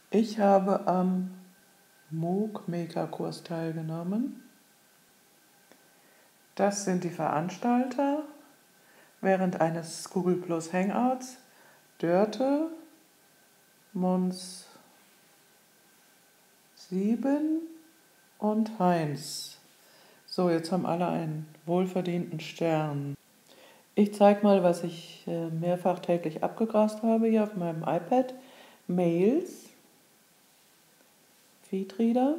Ich habe am MOOC-Maker-Kurs teilgenommen. Das sind die Veranstalter während eines Google Plus Hangouts: Dörte, Mons 7 und Heinz. So, jetzt haben alle einen wohlverdienten Stern. Ich zeige mal, was ich mehrfach täglich abgegrast habe hier auf meinem iPad. Mails, Feedreader,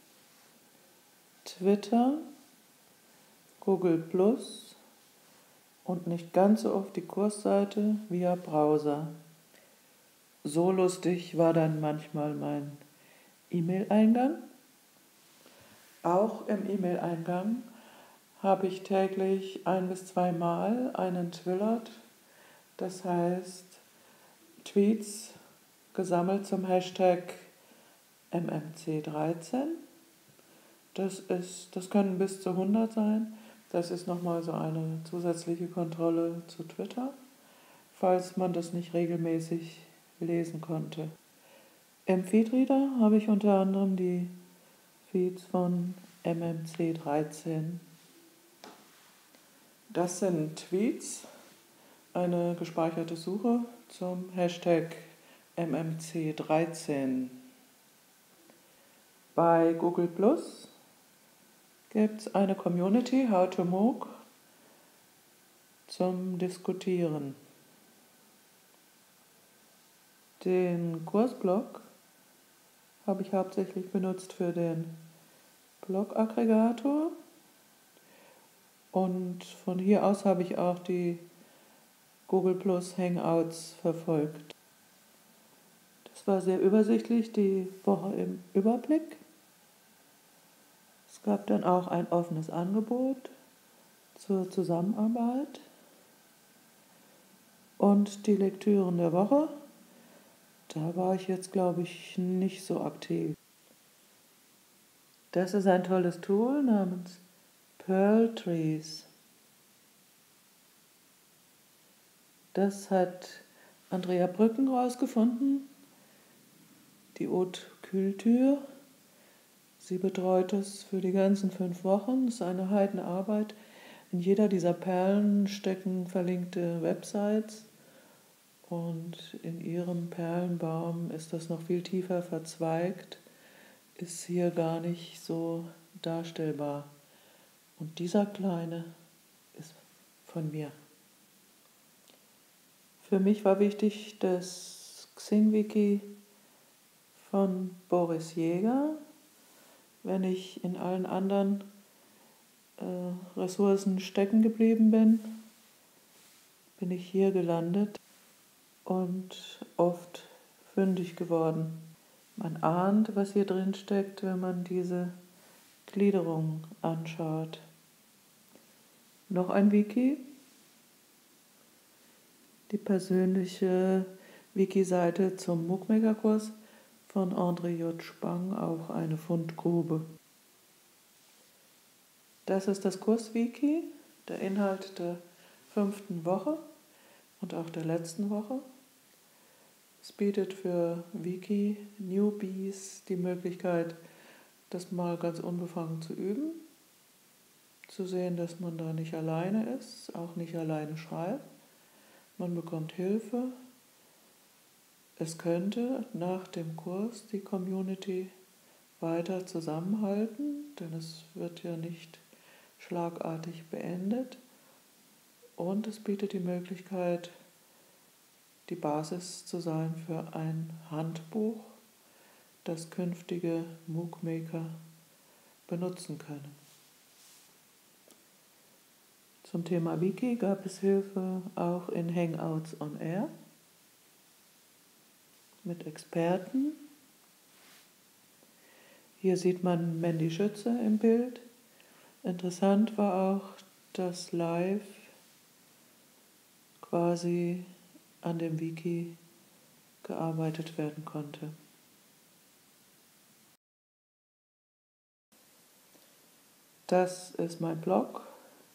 Twitter, Google Plus und nicht ganz so oft die Kursseite via Browser. So lustig war dann manchmal mein E-Mail-Eingang. Auch im E-Mail-Eingang habe ich täglich 1 bis 2 Mal einen Twillert, das heißt Tweets gesammelt zum Hashtag MMC13. Das können bis zu 100 sein. Das ist nochmal so eine zusätzliche Kontrolle zu Twitter, falls man das nicht regelmäßig lesen konnte. Im Feedreader habe ich unter anderem die Feeds von MMC13. Das sind Tweets, eine gespeicherte Suche zum Hashtag MMC13. Bei Google Plus gibt es eine Community, How to MOOC, zum Diskutieren. Den Kursblog habe ich hauptsächlich benutzt für den Blog-Aggregator und von hier aus habe ich auch die Google Plus Hangouts verfolgt. Das war sehr übersichtlich, die Woche im Überblick. Es gab dann auch ein offenes Angebot zur Zusammenarbeit und die Lektüren der Woche. Da war ich jetzt, glaube ich, nicht so aktiv. Das ist ein tolles Tool namens Pearl Trees. Das hat Andrea Brücken rausgefunden, die Haute Culture. Sie betreut es für die ganzen 5 Wochen. Das ist eine Heidenarbeit. In jeder dieser Perlen stecken verlinkte Websites und in ihrem Perlenbaum ist das noch viel tiefer verzweigt, ist hier gar nicht so darstellbar. Und dieser kleine ist von mir. Für mich war wichtig das Xing-Wiki von Boris Jäger. Wenn ich in allen anderen Ressourcen stecken geblieben bin, bin ich hier gelandet und oft fündig geworden. Man ahnt, was hier drin steckt, wenn man diese Gliederung anschaut. Noch ein Wiki, die persönliche Wiki-Seite zum MOOC-Maker-Kurs von André J. Spang, auch eine Fundgrube. Das ist das Kurswiki, der Inhalt der 5. Woche und auch der letzten Woche. Es bietet für Wiki-Newbies die Möglichkeit, das mal ganz unbefangen zu üben, zu sehen, dass man da nicht alleine ist, auch nicht alleine schreibt. Man bekommt Hilfe. Es könnte nach dem Kurs die Community weiter zusammenhalten, denn es wird ja nicht schlagartig beendet. Und es bietet die Möglichkeit, die Basis zu sein für ein Handbuch, das künftige MOOC-Maker benutzen können. Zum Thema Wiki gab es Hilfe auch in Hangouts on Air mit Experten. Hier sieht man Mandy Schütze im Bild. Interessant war auch, dass live quasi an dem Wiki gearbeitet werden konnte. Das ist mein Blog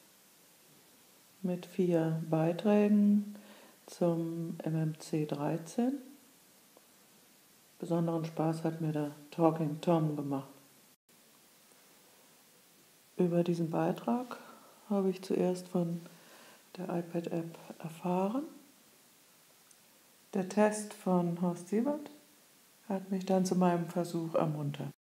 mit 4 Beiträgen zum MMC13. Besonderen Spaß hat mir der Talking Tom gemacht. Über diesen Beitrag habe ich zuerst von der iPad-App erfahren. Der Test von Horst Sievert hat mich dann zu meinem Versuch ermuntert.